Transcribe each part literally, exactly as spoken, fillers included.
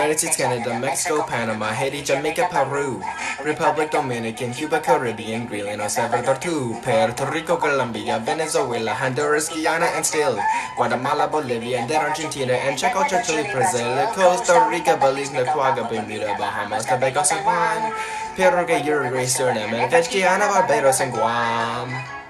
United States, Canada, Mexico, Panama, Haiti, Jamaica, Peru, Republic Dominican, Cuba, Caribbean, Greenland, El Salvador, too, Puerto Rico, Colombia, Venezuela, Honduras, Guyana, and still Guatemala, Bolivia, and then Argentina, and Czech, Chile, Brazil, Costa Rica, Belize, Nicaragua, Bermuda, Bahamas, Tobago, San Juan, Paraguay, Uruguay, Suriname, Guyana, Barbados, and Guam.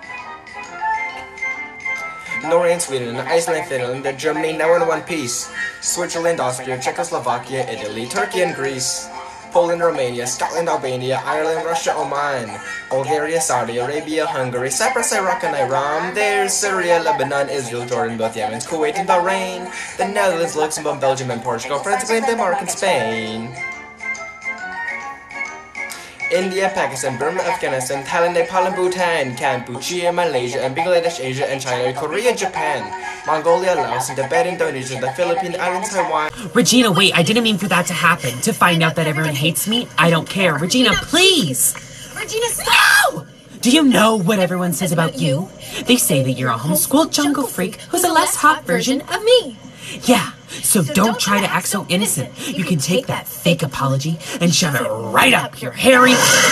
Norway, Sweden, Iceland, Finland, Germany, now in one piece. Switzerland, Austria, Czechoslovakia, Italy, Turkey, and Greece. Poland, Romania, Scotland, Albania, Ireland, Russia, Oman, Bulgaria, Saudi Arabia, Hungary, Cyprus, Iraq, and Iran. There's Syria, Lebanon, Israel, Jordan, both Yemen, Kuwait, and Bahrain. The Netherlands, Luxembourg, Belgium, and Portugal, France, Denmark, and Spain. India, Pakistan, Burma, Afghanistan, Thailand, Nepal, and Bhutan, Cambodia, Malaysia, and Bangladesh, Asia, and China, Korea, Japan, Mongolia, Laos, and Tibet, Indonesia, the Philippine Islands, Taiwan. Regina, wait, I didn't mean for that to happen. To find out that everyone hates me, I don't care. Regina, please! Regina, no! Do you know what everyone says about you? They say that you're a homeschooled jungle freak who's a less hot version of me. Yeah, so don't try to act so innocent. You can take that fake apology and shove it right up your hairy...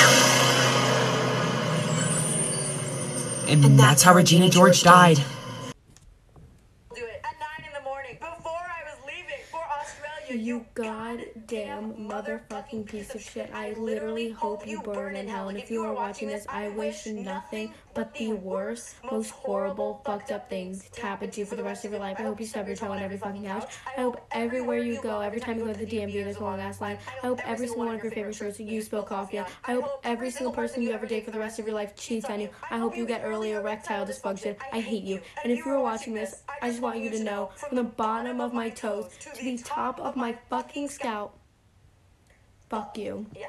And that's how Regina George died. Do it at nine in the morning before I was leaving for Australia. You goddamn motherfucking piece of shit. I literally hope you burn in hell. And if you are watching this, I wish nothing but the worst, most horrible, fucked up things to happen to you for the rest of your life. I hope you stub your toe on every fucking couch. I hope everywhere you go, every time you go to the D M V, there's a long ass line. I hope every single one of your favorite shirts you spill coffee on. I hope every single person you ever date for the rest of your life cheats on you. I hope you get early erectile dysfunction. I hate you. And if you are watching this, I just want you to know, from the bottom of my toes to the top of my fucking scalp, fuck you. Yeah.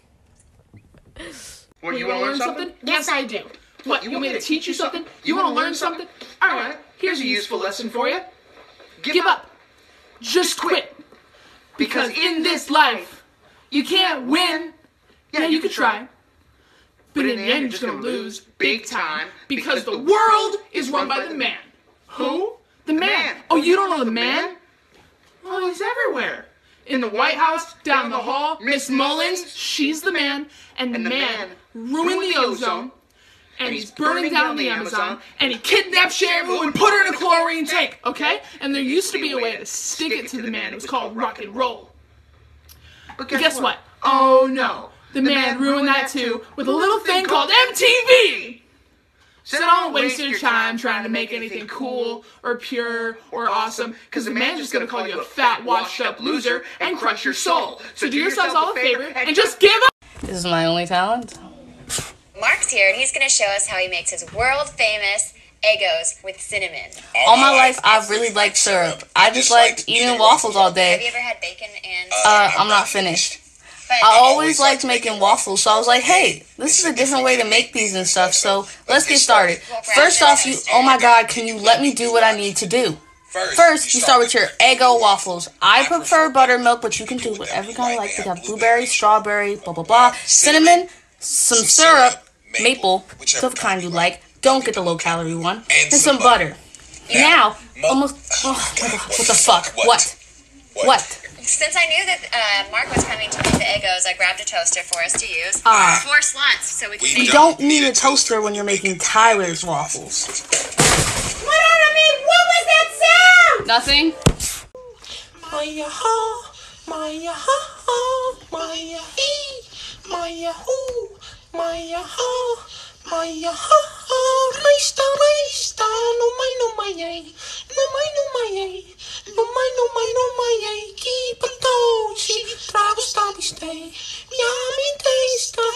Well, you want to learn something? Yes, I do. What, you want me to teach you something? You want to learn something? Alright, here's a useful lesson for you. Give up. Just quit. Because in this life, you can't win. Yeah, you could try. But in the end, you're just going to lose big time because the world is run by the man. Who? The man. Oh, you don't know the man? Oh, he's everywhere. In the White House, down the hall, Miss Mullins, she's the man. And the man ruined the ozone. And he's burning down the Amazon, and he kidnapped Shamu and put her in a chlorine tank, okay? And there used to be a way to stick it to the man. It was called rock and roll. But guess what? Oh no, the man ruined that too with a little thing called M T V! So don't waste your time trying to make anything cool or pure or awesome, because the man's just gonna call you a fat, washed up loser and crush your soul. So do yourselves all a favor and just give up! This is my only talent. Mark's here, and he's going to show us how he makes his world-famous Eggos with cinnamon. All my life, I've really liked syrup. I just liked eating waffles all Have day. you ever had bacon and... Uh, I'm not finished. I always liked making waffles, so I was like, hey, this is a different way to make these and stuff, so let's get started. First off, you, oh my god, can you let me do what I need to do? First, you start with your Eggo waffles. I prefer buttermilk, but you can do whatever kind you like. They have blueberry, strawberry, blah, blah, blah, cinnamon, some syrup, maple, whichever kind you like. Don't get the low-calorie one. And some butter. Now, almost... Oh, what the, what the fuck? What? What? Since I knew that uh, Mark was coming to make the Eggos, I grabbed a toaster for us to use. Ah. Four slots, so we can... You don't need a toaster when you're making Tyler's waffles. What I mean, what was that sound? Nothing? Maya ha, Maya ha, Maya he, Maya hoo, Maya ha, Maya ha, Resta, resta, no my, no my, no my, no my, no my, no my, no my, keep a doji, trago stabi stay, yami taste,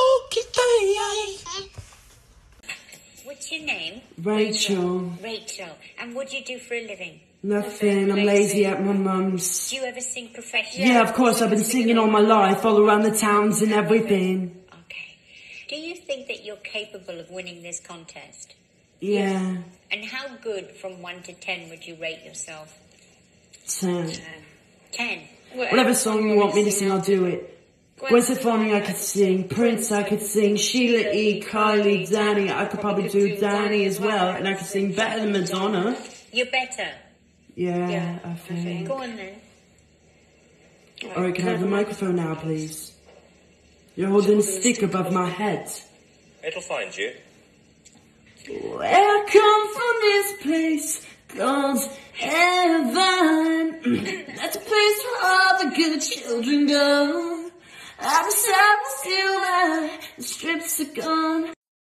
okay, What's your name? Rachel. Rachel. And what do you do for a living? Nothing, I'm lazy at my mum's. Do you ever sing professionally? Yeah, of course, I've been singing all my life, all around the towns and everything. Okay. Do you think that you're capable of winning this contest? Yeah. And how good from one to ten would you rate yourself? Ten. Ten. Whatever song you want me to sing, I'll do it. Gwen Stefani I could sing, Prince I could sing, Sheila E, Kylie, Danny, I could probably do Danny as well, and I could sing better than Madonna. You're better. Yeah, yeah, I think. Go on then. Alright, can I have the microphone now, please? You're holding a stick above my head. It'll find you. Where I come from this place called heaven. That's a place where all the good children go. I'm sad, we're still there. The strips are gone.